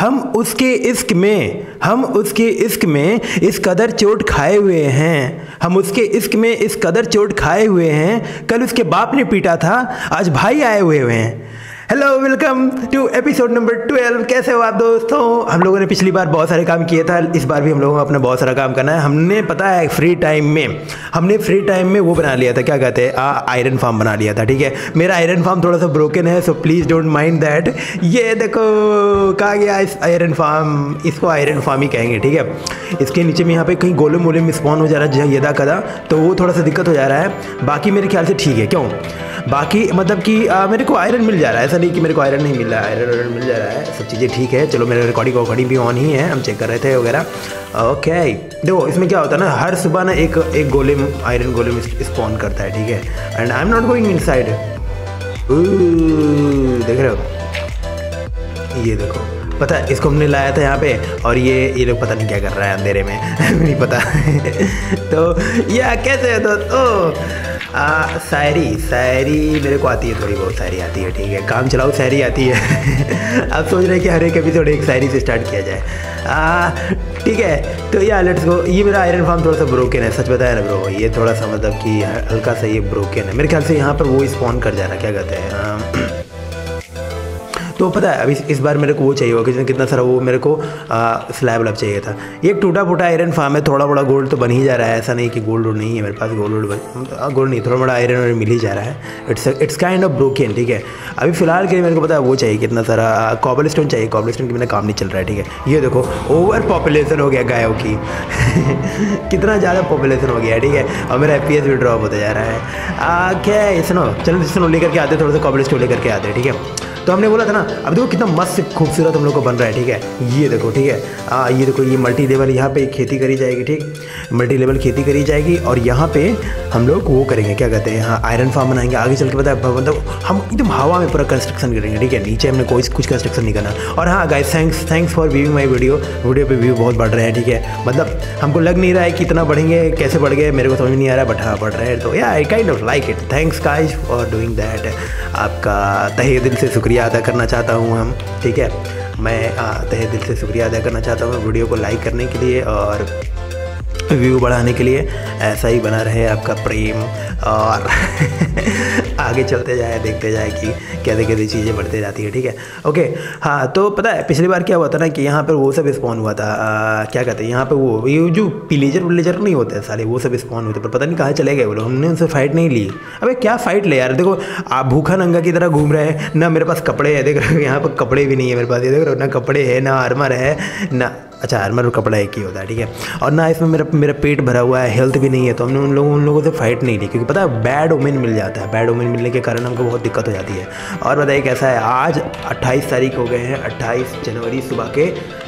हम उसके इश्क में इस कदर चोट खाए हुए हैं, हम उसके इश्क में इस कदर चोट खाए हुए हैं, कल उसके बाप ने पीटा था, आज भाई आए हुए हैं। Hello, welcome to episode number 12। कैसे हो आप दोस्तों? हम लोगों ने पिछली बार बहुत सारे काम किए था, इस बार भी हम लोगों को अपना बहुत सारा काम करना है। हमने पता है फ्री टाइम में वो बना लिया था, क्या कहते हैं, आयरन फार्म बना लिया था। ठीक है, मेरा आयरन फार्म थोड़ा सा ब्रोकन है, so please don't mind that. ये देखो कहा गया इस आयरन फार्म, इसको आयरन फार्म ही कहेंगे। ठीक है, इसके नीचे में यहाँ पे कहीं गोलम वोलम स्पॉन हो जा रहा है यदा कदा, तो वो थोड़ा सा दिक्कत हो जा रहा है। बाकी मेरे ख्याल से ठीक है। क्यों? बाकी मतलब कि मेरे को आयरन मिल जा रहा है, ऐसा नहीं कि मेरे को आयरन नहीं मिल रहा है, आयरन मिल जा रहा है, सब चीज़ें ठीक है। चलो, मेरे रिकॉर्डिंग भी ऑन ही है, हम चेक कर रहे थे वगैरह। ओके, देखो इसमें क्या होता है ना, हर सुबह ना एक गोलेम, आयरन गोलेम स्पॉन करता है। ठीक है, and I am not going inside. देख रहे हो, ये देखो, पता है इसको हमने लाया था यहाँ पे, और ये लोग पता नहीं क्या कर रहा है अंधेरे में नहीं पता तो या कैसे है दोस्तों? शायरी मेरे को आती है, थोड़ी बहुत शायरी आती है। ठीक है, काम चलाओ शायरी आती है अब सोच रहे हैं कि हर एक एपिसोड एक शायरी से स्टार्ट किया जाए। ठीक है, तो या लेट्स गो। ये मेरा आयरन फार्म थोड़ा सा ब्रोकन है, सच बताया ना ब्रो, ये थोड़ा सा मतलब कि हल्का सा ये ब्रोकन है। मेरे ख्याल से यहाँ पर वो स्पॉन कर जाना, क्या कहते हैं, तो पता है अभी इस बार मेरे को वो चाहिए होगा, कितना सारा वो मेरे को स्लैब लब चाहिए था। ये टूटा फूटा आयरन फार्म है, थोड़ा बड़ा गोल्ड तो बन ही जा रहा है, ऐसा नहीं कि गोल्ड नहीं है मेरे पास, गोल्ड नहीं, थोड़ा बड़ा आयरन मिल ही जा रहा है। It's kind of broken. ठीक है, अभी फिलहाल के लिए मेरे को पता है वो चाहिए, कितना सारा कॉबल स्टोन चाहिए। कॉबल स्टोन की मेरा काम नहीं चल रहा है। ठीक है, ये देखो ओवर पॉपुलेशन हो गया गायों की कितना ज़्यादा पॉपुलेशन हो गया। ठीक है, और मेरा FPS भी ड्रॉप होता जा रहा है। क्या है, चलो लेकर के आते, थोड़ा सा कॉबल स्टोन लेकर के आते हैं। ठीक है, तो हमने बोला था ना, अब देखो कितना मस्त खूबसूरत हम लोग को बन रहा है। ठीक है, ये देखो, ठीक है, ये देखो, ये मल्टी लेवल यहाँ पे खेती करी जाएगी। ठीक, मल्टी लेवल खेती करी जाएगी, और यहाँ पे हम लोग वो करेंगे, क्या कहते हैं, यहाँ आयरन फार्म बनाएंगे। आगे चल के पता है मतलब हम एकदम हवा में पूरा कंस्ट्रक्शन करेंगे। ठीक है, नीचे हमने कुछ कंस्ट्रक्शन नहीं करना। और हाँ guys, thanks for viewing my video पे व्यू बहुत बढ़ रहे हैं। ठीक है, मतलब हमको लग नहीं रहा है कि इतना बढ़ेंगे, कैसे बढ़ गए मेरे को समझ नहीं आ रहा, बट हाँ बढ़ रहे हैं। तो yeah I kind of like it. Thanks guys for doing that. आपका तहे दिल से शुक्रिया अदा करना चाहता हूँ हम। ठीक है, मैं तहे दिल से शुक्रिया अदा करना चाहता हूँ वीडियो को लाइक करने के लिए और व्यू बढ़ाने के लिए। ऐसा ही बना रहे आपका प्रेम, और आगे चलते जाए, देखते जाए कि कैसे कैसे चीज़ें बढ़ते जाती है। ठीक है, ओके। हाँ, तो पता है पिछली बार क्या हुआ था ना, कि यहाँ पर वो सब स्पॉन हुआ था, क्या कहते हैं, यहाँ पे वो ये जो पिलेजर नहीं होते साले, वो सब स्पॉन हुए थे, पर पता नहीं कहाँ चले गए वो लोग, हमने उनसे फाइट नहीं ली। अबे क्या फाइट ले यार, देखो आप भूखा नंगा की तरह घूम रहे हैं ना, मेरे पास कपड़े हैं, देख रहे हो यहाँ पर कपड़े भी नहीं है मेरे पास, ये देख रहे हो ना, कपड़े है ना आर्मर है ना, अच्छा आर्मर और कपड़ा एक ही होता है। ठीक है, और ना इसमें मेरा पेट भरा हुआ है, हेल्थ भी नहीं है, तो हमने उन लोगों से फाइट नहीं ली, क्योंकि पता है बैड ओमेन मिल जाता है। बैड ओमेन मिलने के कारण हमको बहुत दिक्कत हो जाती है। और बताइए कैसा है, आज 28 तारीख हो गए हैं, 28 जनवरी, सुबह के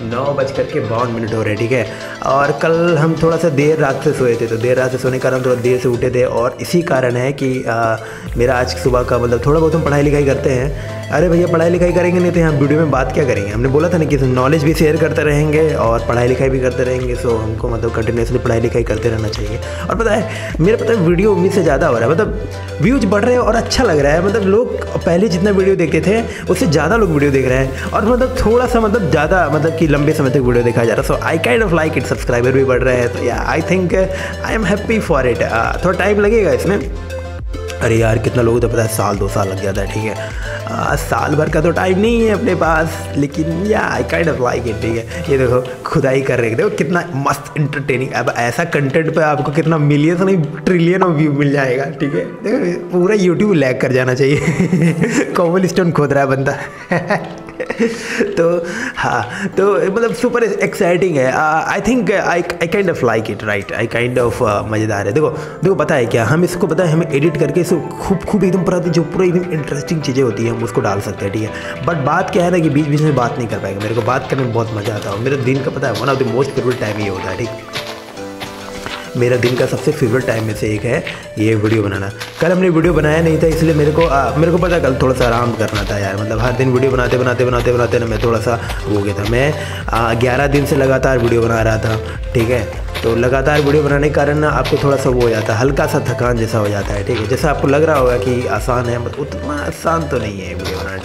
9:52 हो रहे हैं। ठीक है, और कल हम थोड़ा सा देर रात से सोए थे, तो देर रात से सोने के कारण थोड़ा देर से उठे थे, और इसी कारण है कि मेरा आज सुबह का मतलब थोड़ा बहुत हम पढ़ाई लिखाई करते हैं। अरे भैया, पढ़ाई लिखाई करेंगे नहीं तो यहाँ वीडियो में बात क्या करेंगे? हमने बोला था ना कि नॉलेज भी शेयर करते रहेंगे और पढ़ाई लिखाई भी करते रहेंगे, सो हमको मतलब कंटिन्यूसली पढ़ाई लिखाई करते रहना चाहिए। और पता है मेरा पता है वीडियो उम्मीद से ज़्यादा हो रहा है, मतलब व्यूज बढ़ रहे हैं और अच्छा लग रहा है। मतलब लोग पहले जितना वीडियो देखते थे उससे ज़्यादा लोग वीडियो देख रहे हैं, और मतलब थोड़ा सा मतलब ज़्यादा मतलब कि लंबे समय तक वीडियो देखा जा रहा है। So I kind of like it, subscriber भी बढ़ रहे हैं, तो yeah I think I am happy for it. थोड़ा टाइम लगेगा इसमें। अरे यार, कितना लोगों को तो पता है 1-2 साल लग जाता है। ठीक है, साल भर का तो टाइम नहीं है अपने पास, लेकिन yeah I kind of like it. ठीक है, ये देखो खुदाई कर रहे हैं, देखो कितना मस्त इंटरटेनिंग। अब ऐसा कंटेंट पे आपको कितना मिलियन नहीं ट्रिलियन ऑफ व्यू मिल जाएगा। ठीक है, देखो पूरा यूट्यूब लैग कर जाना चाहिए कॉबल स्टोन खोद रहा है बंदा तो हाँ, तो मतलब सुपर एक्साइटिंग है। I think I kind of like it, right, I kind of मज़ेदार है। देखो पता है क्या, हम इसको पता है हमें एडिट करके इसको खूब एकदम पूरा एकदम इंटरेस्टिंग चीज़ें होती हैं, हम उसको डाल सकते हैं। ठीक है, बट बात क्या है ना कि बीच बीच में बात नहीं कर पाएंगे। मेरे को बात करने में बहुत मज़ा आता है, मेरे दिन का पता है one of the most favourite time ये होता है। ठीक, मेरा दिन का सबसे फेवरेट टाइम में से एक है ये वीडियो बनाना। कल हमने वीडियो बनाया नहीं था, इसलिए मेरे को पता कल थोड़ा सा आराम करना था यार। मतलब हर दिन वीडियो बनाते ना मैं थोड़ा सा हो गया था। मैं 11 दिन से लगातार वीडियो बना रहा था। ठीक है, तो लगातार वीडियो बनाने के कारण ना आपको थोड़ा सा वो हो जाता है, हल्का सा थकान जैसा हो जाता है। ठीक है, जैसा आपको लग रहा होगा कि आसान है, बट उतना आसान तो नहीं है वीडियो बनाना। ठीक,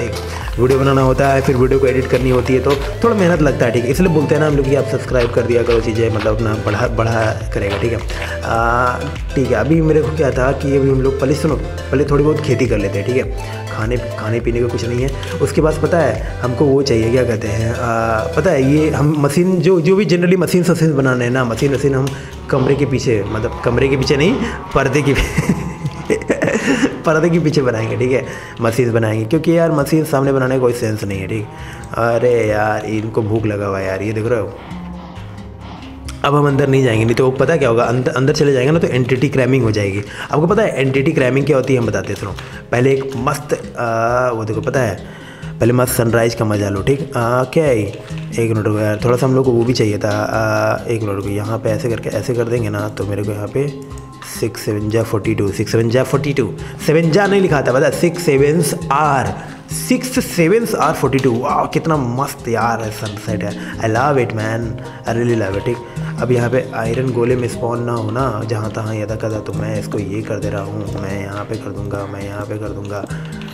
वीडियो बनाना होता है, फिर वीडियो को एडिट करनी होती है, तो थोड़ा मेहनत लगता है, ठीक है। इसलिए बोलते हैं ना हम लोग कि आप सब्सक्राइब कर दिया करो, चीज़ें मतलब अपना बढ़ा करेगा, ठीक है। ठीक है, अभी मेरे को क्या था कि अभी हम लोग पहले थोड़ी बहुत खेती कर लेते हैं, ठीक है। खाने पीने का कुछ नहीं है। उसके बाद पता है हमको वो चाहिए, क्या कहते हैं, पता है ये हम मशीन जो भी जनरली मशीन बनाने हैं ना, मशीन हम कमरे के पीछे, मतलब कमरे के पीछे नहीं, पर्दे के पीछे बनाएंगे, ठीक है। मशीन बनाएंगे, क्योंकि यार मशीन सामने बनाने का कोई सेंस नहीं है, ठीक। अरे यार इनको भूख लगा हुआ है यार, ये देख रहे हो। अब हम अंदर नहीं जाएंगे, नहीं तो पता क्या होगा, अंदर चले जाएंगे ना तो एंटिटी क्रैमिंग हो जाएगी। आपको पता है एंटिटी क्रैमिंग क्या होती है, हम बताते हैं, सुनो। पहले एक मस्त वो देखो, पता है, पहले मस्त सनराइज़ का मजा लो, ठीक। क्या है, एक मिनट रुको यार, थोड़ा सा हम लोग को वो भी चाहिए था। एक मिनट रुको, यहाँ पे ऐसे करके ऐसे कर देंगे ना, तो मेरे को यहाँ पे 6 7 जा 42, 6 7 जा 42, 7 जा नहीं लिखा था, पता है, 6 7 आर 42। वाह कितना मस्त यार है, सनसेट है। I love it man, I really love it, ठीक। अब यहाँ पे आयरन गोले में स्पॉन ना हो ना जहाँ तहाँ यदा कदा, तो मैं इसको ये कर दे रहा हूँ, मैं यहाँ पे कर दूँगा, मैं यहाँ पे कर दूँगा।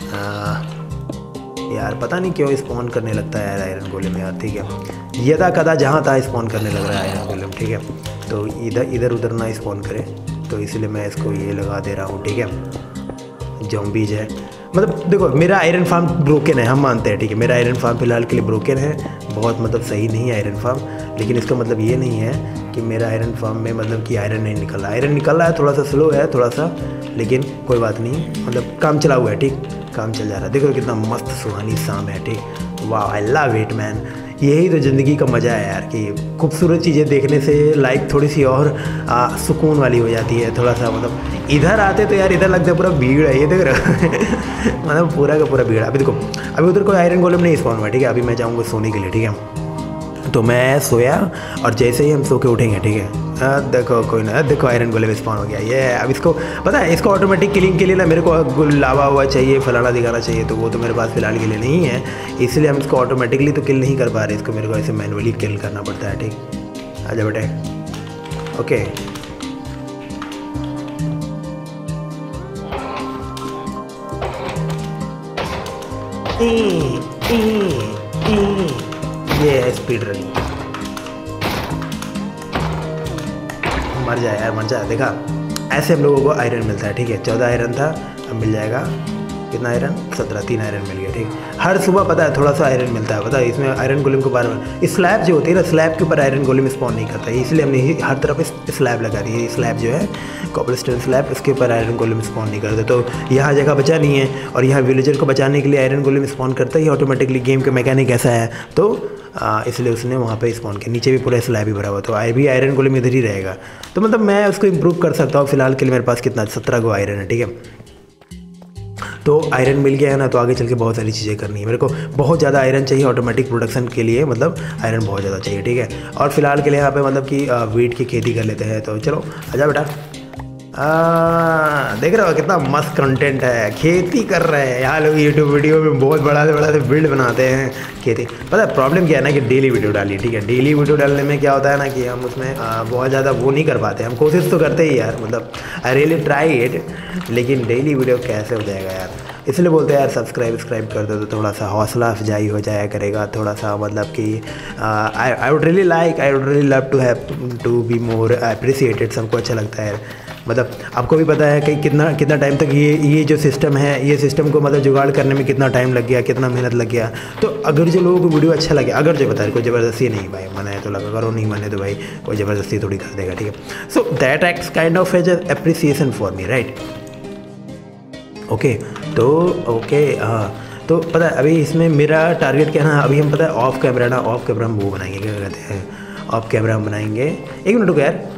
यार पता नहीं क्यों स्पॉन करने लगता है यार आयरन गोले में यार, ठीक है। यदा कदा जहाँ तहाँ स्पॉन करने लग रहा है आयरन गोले में, ठीक है। तो इधर उधर ना स्पॉन करे, तो इसलिए मैं इसको ये लगा दे रहा हूँ, ठीक है। ज़ॉम्बीज है, मतलब देखो मेरा आयरन फार्म ब्रोकन है, हम मानते हैं, ठीक है। मेरा आयरन फार्म फिलहाल के लिए ब्रोकन है, बहुत मतलब सही नहीं है आयरन फार्म, लेकिन इसका मतलब ये नहीं है कि मेरा आयरन फार्म में मतलब कि आयरन नहीं निकल रहा। आयरन निकल रहा है, थोड़ा सा स्लो है, थोड़ा सा, लेकिन कोई बात नहीं, मतलब काम चला हुआ है, ठीक, काम चल जा रहा है। देखो कितना मस्त सुहानी शाम है, ठीक। वाह आई लव इट मैन, यही तो ज़िंदगी का मज़ा है यार, कि खूबसूरत चीज़ें देखने से लाइफ थोड़ी सी और सुकून वाली हो जाती है, थोड़ा सा। मतलब इधर आते तो यार इधर लगता है पूरा भीड़ है, ये देख रहे मतलब पूरा का पूरा भीड़। अभी देखो, अभी उधर कोई आयरन गोलेम नहीं स्पॉन हुआ, ठीक है। अभी मैं जाऊँगा सोने के लिए, ठीक है। तो मैं सोया और जैसे ही हम सो के उठेंगे, ठीक है, देखो कोई ना, देखो आयरन गोलेम स्पॉन हो गया ये। अब इसको पता है, इसको ऑटोमेटिक किलिंग के लिए ना मेरे को लावा हुआ चाहिए, फलाना दिखाना चाहिए, तो वो तो मेरे पास फिलहाल के लिए नहीं है, इसलिए हम इसको ऑटोमेटिकली तो किल नहीं कर पा रहे, इसको मेरे को ऐसे मैनुअली किल करना पड़ता है, ठीक। आजा बेटे, ओके। ये स्पीड रनिंग, मर जाए यार, मर जाए। देखा, ऐसे हम लोगों को आयरन मिलता है, ठीक है। 14 आयरन था, अब मिल जाएगा कितना आयरन, 17, 3 आयरन मिल गया, ठीक। हर सुबह पता है थोड़ा सा आयरन मिलता है, पता है। इसमें आयरन गोलेम को बार बार स्लैब जो होती है ना, स्लैब के ऊपर आयरन गोलेम स्पॉन नहीं करता है, इसलिए हमने हर तरफ स्लैब लगा दी है। स्लैब जो है कॉबलस्टोन स्लैब, उसके ऊपर आयरन गोलेम स्पॉन नहीं करते, तो यहाँ जगह बचा नहीं है। और यहाँ विलेजर को बचाने के लिए आयरन गोलेम स्पॉन करता ही ऑटोमेटिकली, गेम का मैकेनिक ऐसा है, तो इसलिए उसने वहाँ पे स्पॉन किया। नीचे भी पूरा स्लैब ही भरा हुआ, तो आयरन गोलेम इधर ही रहेगा, तो मतलब मैं उसको इम्प्रूव कर सकता हूँ। फिलहाल के लिए मेरे पास कितना 17 गो आयरन है, ठीक है। तो आयरन मिल गया है ना, तो आगे चल के बहुत सारी चीज़ें करनी है। मेरे को बहुत ज़्यादा आयरन चाहिए ऑटोमेटिक प्रोडक्शन के लिए, मतलब आयरन बहुत ज़्यादा चाहिए, ठीक है। और फिलहाल के लिए यहाँ पे मतलब कि वीट की खेती कर लेते हैं, तो चलो आजा बेटा। देख रहे हो कितना मस्त कंटेंट है, खेती कर रहे हैं यहाँ लोग। यूट्यूब वीडियो में बहुत बड़ा से बिल्ड बनाते हैं खेती। पता है प्रॉब्लम क्या है ना, कि डेली वीडियो डालिए, ठीक है। डेली वीडियो डालने में क्या होता है ना, कि हम उसमें बहुत ज़्यादा वो नहीं कर पाते। हम कोशिश तो करते ही यार, मतलब आई रियली ट्राई इट, लेकिन डेली वीडियो कैसे हो जाएगा यार। इसलिए बोलते हैं यार सब्सक्राइब कर दो, तो थोड़ा सा हौसला अफजाई हो जाया करेगा, थोड़ा सा मतलब कि I would really love to be more appreciated. सबको अच्छा लगता है, मतलब आपको भी पता है कि कितना टाइम तक ये जो सिस्टम है, ये सिस्टम को मतलब जुगाड़ करने में कितना टाइम लग गया, कितना मेहनत लग गया। तो अगर जो लोगों को वीडियो अच्छा लगे, अगर जो बता रहे, कोई ज़बरदस्ती नहीं भाई, मना है तो लगा करो, नहीं माने तो भाई कोई ज़बरदस्ती थोड़ी कर देगा, ठीक है। So that acts kind of as appreciation for me, right. Okay, तो ओके, हाँ। तो पता है अभी इसमें मेरा टारगेट क्या है ना, अभी हम पता है ऑफ कैमरा हम वो बनाएंगे, क्या कहते हैं, ऑफ कैमरा हम बनाएंगे। एक मिनट रुको यार,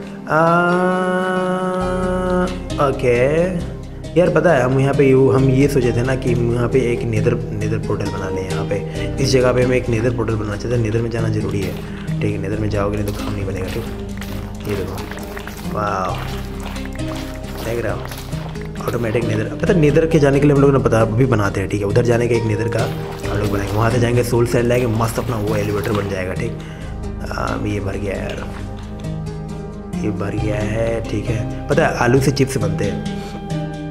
ओके यार, पता है हम यहाँ पे हम ये सोचे थे ना कि यहाँ पे एक नेदर पोर्टल बना लें। यहाँ पे इस जगह पे हमें एक नेदर पोर्टल बनाना चाहते हैं। नेदर में जाना जरूरी है, ठीक है। नेदर में जाओगे नहीं तो काम नहीं बनेगा, ठीक। ये देखो, वाह, देख रहा हो ऑटोमेटिक नेदर। पता है नेदर के जाने के लिए हम लोग ना पता अभी बनाते हैं, ठीक है। उधर जाने का एक नेदर का हम लोग बनाएंगे, वहाँ से जाएंगे, सोल सेल लाएंगे, मस्त अपना वो एलिवेटर बन जाएगा, ठीक। ये भर गया यार, ये भर गया है, ठीक है। पता है आलू से चिप्स बनते हैं,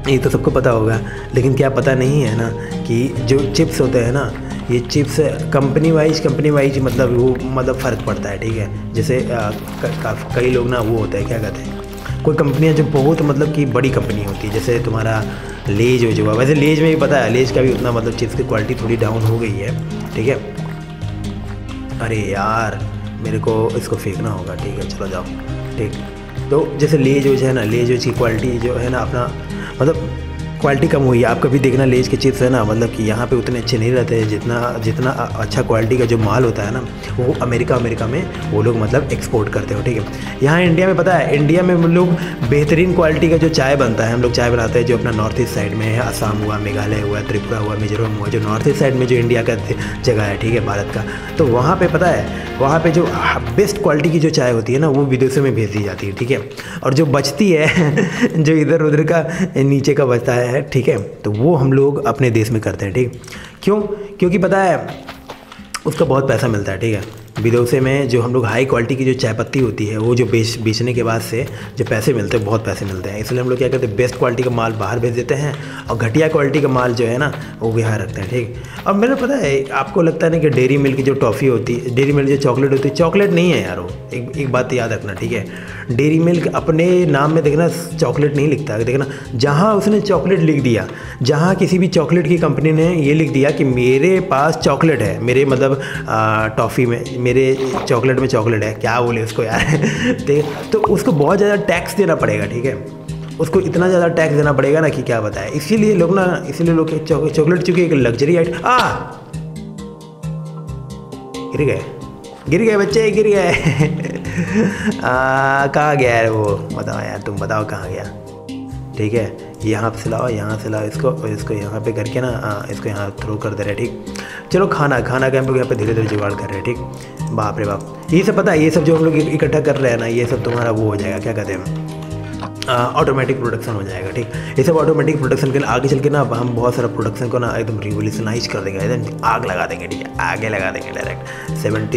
ये तो सबको पता होगा, लेकिन क्या पता नहीं है ना कि जो चिप्स होते हैं ना, ये चिप्स कंपनी वाइज मतलब वो मतलब फ़र्क पड़ता है, ठीक है। जैसे कई लोग ना वो होता है, क्या कहते हैं, कोई कंपनियां जो बहुत मतलब कि बड़ी कंपनी होती है, जैसे तुम्हारा लेज हो जो, वैसे लेज में भी पता है, लेज का भी उतना मतलब चिप्स की क्वालिटी थोड़ी डाउन हो गई है, ठीक है। अरे यार मेरे को इसको फेंकना होगा, ठीक है, चलो जाओ, ठीक। तो जैसे लेज वेज है ना, लेज वेज की क्वालिटी जो है ना अपना मतलब क्वालिटी कम हुई है। आप कभी देखना लेज के चिप्स है ना, मतलब कि यहाँ पे उतने अच्छे नहीं रहते हैं जितना अच्छा क्वालिटी का जो माल होता है ना, वो अमेरिका में वो लोग मतलब एक्सपोर्ट करते हो, ठीक है। यहाँ इंडिया में पता है, इंडिया में हम लोग बेहतरीन क्वालिटी का जो चाय बनता है, हम लोग चाय बनाते हैं जो अपना नॉर्थ ईस्ट साइड में है, असम हुआ, मेघालय हुआ, त्रिपुरा हुआ, मिजोरम हुआ, जो नॉर्थ ईस्ट साइड में जो इंडिया का जगह है, ठीक है, भारत का। तो वहाँ पर पता है, वहाँ पर जो बेस्ट क्वालिटी की जो चाय होती है ना, वो विदेशों में भेज दी जाती है, ठीक है। और जो बचती है जो इधर उधर का नीचे का बचता है, ठीक है, तो वो हम लोग अपने देश में करते हैं, ठीक। क्यों? क्योंकि पता है उसका बहुत पैसा मिलता है, ठीक है। विदेशों में जो हम लोग हाई क्वालिटी की जो चाय पत्ती होती है, वो जो बेचने के बाद से जो पैसे मिलते हैं, बहुत पैसे मिलते हैं, इसलिए हम लोग क्या करते हैं, बेस्ट क्वालिटी का माल बाहर भेज देते हैं और घटिया क्वालिटी का माल जो है ना वो यहाँ रखते हैं, ठीक। और मेरे पता है, आपको लगता है ना कि डेयरी मिल्क की जो टॉफ़ी होती है, डेयरी मिल्क जो चॉकलेट होती है, चॉकलेट नहीं है यार वो, एक बात याद रखना, ठीक है। डेयरी मिल्क अपने नाम में देखना चॉकलेट नहीं लिखता, देखना जहाँ उसने चॉकलेट लिख दिया, जहाँ किसी भी चॉकलेट की कंपनी ने ये लिख दिया कि मेरे पास चॉकलेट है, मेरे मतलब टॉफ़ी में, मेरे चॉकलेट में चॉकलेट है, क्या बोले उसको यार तो उसको बहुत ज़्यादा टैक्स देना पड़ेगा, ठीक है। उसको इतना ज़्यादा टैक्स देना पड़ेगा ना कि क्या बताए। इसीलिए लोग चॉकलेट चूँकि एक लग्जरी आइटम, गिर गए बच्चे, गिर गए कहाँ गया है वो, बताओ यार, तुम बताओ कहाँ गया, ठीक है। यहाँ से लाओ इसको यहाँ पे करके ना इसको यहाँ थ्रो कर दे रहे, ठीक। चलो खाना का हम लोग यहाँ पे धीरे धीरे जुगाड़ कर रहे हैं, ठीक। बाप रे बाप, ये सब पता है, ये सब जो हम लोग इकट्ठा कर रहे हैं ना, ये सब तुम्हारा वो हो जाएगा, क्या कहते हैं, ऑटोमेटिक प्रोडक्शन हो जाएगा, ठीक। ये सब ऑटोमेटिक प्रोडक्शन के लिए आगे चल के ना हम बहुत सारा प्रोडक्शन को ना एकदम रिवोल्यूशनाइज कर देंगे, एकदम आग लगा देंगे, ठीक है, आगे लगा देंगे डायरेक्ट।